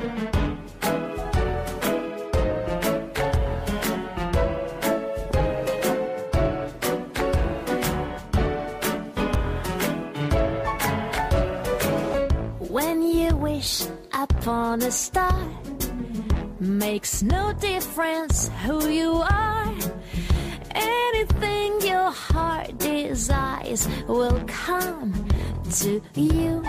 When you wish upon a star, makes no difference who you are. Anything your heart desires will come to you.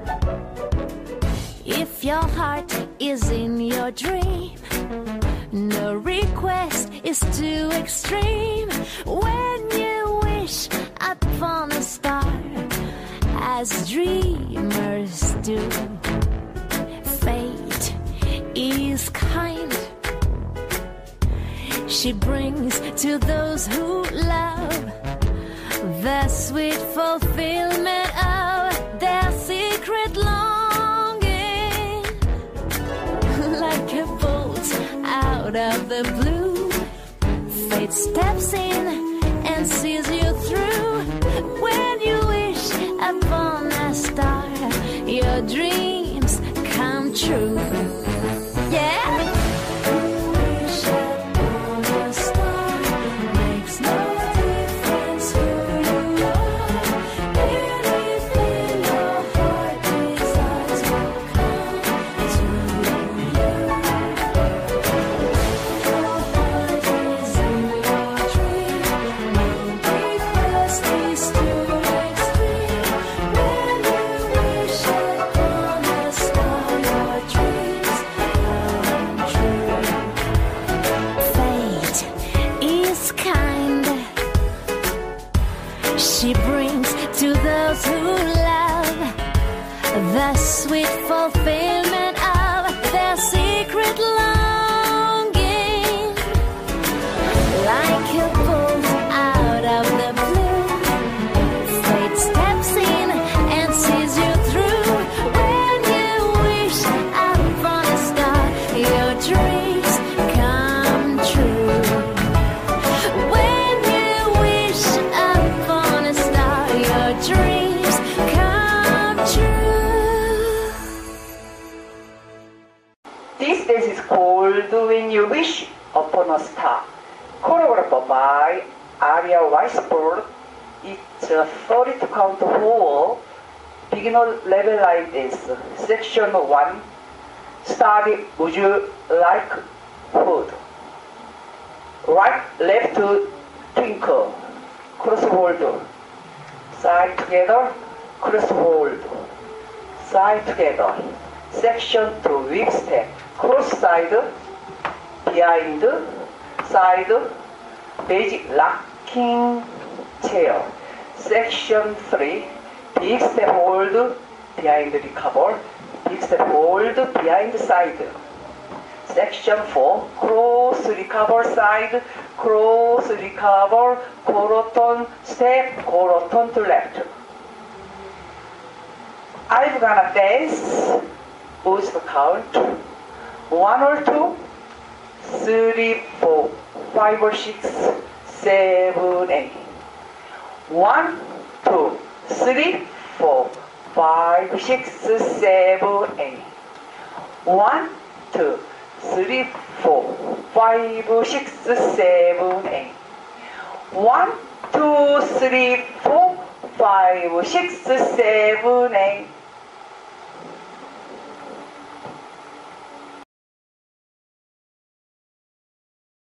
If your heart is in your dream, no request is too extreme. When you wish upon a star, as dreamers do, fate is kind. She brings to those who love the sweet fulfillment of their secret longing. Like a bolt out of the blue, fate steps in and sees you through. When you wish upon a star, your dreams come true. Yeah. She brings to those who love the sweet fulfillment of their secret longing. Like a bolt out of the blue, fate steps in and sees you through. When you wish upon a star, your dreams come true. When you wish upon a star, your dreams come true. This dance is called When You Wish Upon a Star, choreographed by Aria Weisberg. It's a 32 count 4, beginner level like this. Section 1, study Would You Like Food? Right, left to twinkle, cross hold, side together, cross hold, side together. Section 2, whip step, cross side, behind, side, basic locking chair. Section 3, big step hold, behind recover, big step hold, behind side. Section 4, cross recover side, cross recover, coroton step, coroton to left. I'm gonna dance with the count 1 or 2, 3, 4, 5 or 6, 7, 8. 1, 2, 3, 4, 5, 6, 7, 8. 1, 2, 3, 4, 5, 6, 7, 8. 1, 2, 3, 4, 5, 6, 7, 8.